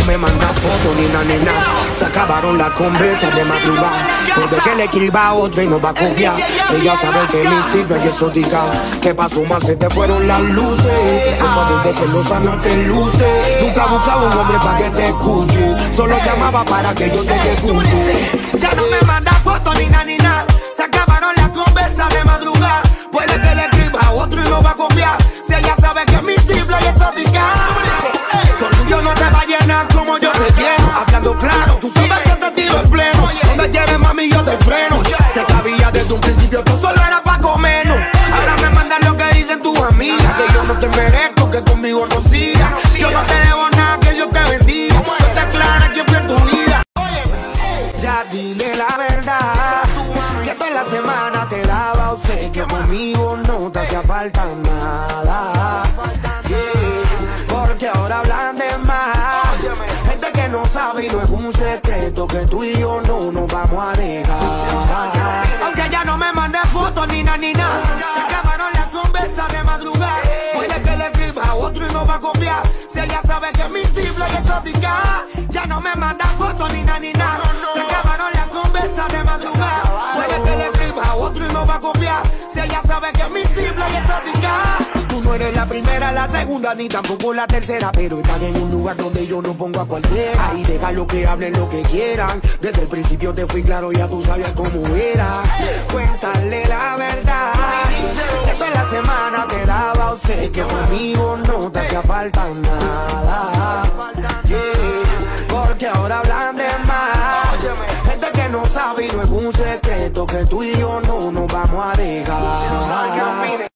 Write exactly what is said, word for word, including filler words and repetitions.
me manda fotos ni na, ni nada. Se acabaron las conversas de madrugada. Puede que le escriba a otro y no va a copiar. Si ella sabe que mi simple y exótica. ¿Qué pasó más? Se te fueron las luces. Ese modelo de celosa no te luce. Nunca buscaba un hombre para que te escuche. Solo llamaba para que yo te ejecute. Ya no me manda fotos ni na, ni nada. Se acabaron las conversas de madrugada. Puede que le escriba a otro y no va a copiar. Si ella sabe que es mi simple y exótica. Tu orgullo no te va a llenar como yo te lleno. Hablando claro, tú sabes que te tiro en pleno. Donde quieres, mami, yo te freno. Se sabía desde un principio, tú solo eras pa' comernos. Ahora me mandan lo que dicen tus amigas. Que yo no te merezco, que conmigo no sigas. Yo no te debo nada, que Dios te bendiga. No te aclaras quién fue en tu vida. Ya dile la verdad, que toda la semana te daba. O sé que conmigo no te hacía falta nada. Porque ahora hablan de más. Gente que no sabe y no es un secreto, que tú y yo no nos vamos a dejar. Aunque ya no me mandes fotos ni na, ni nada. Se acabaron las conversas de madrugada. Puede que le escriba a otro y no va a copiar. Si ella sabe que es mi simple y exótica. Ya no me manda fotos ni na, ni nada. Se acabaron las conversas de madrugada. Puede que le escriba a otro y no va a copiar. Si ella sabe que es mi simple y exótica. Tú no eres la primera, la segunda, ni tampoco la tercera. Pero están en un lugar donde yo no pongo a cualquiera. Ahí deja lo que hablen, lo que quieran. Desde el principio te fui claro, ya tú sabías cómo era. Cuéntale la verdad, que toda la semana te daba. O sé que conmigo no te hacía falta nada. Porque ahora hablan de más. Gente que no sabe y no es un secreto, que tú y yo no nos vamos a dejar.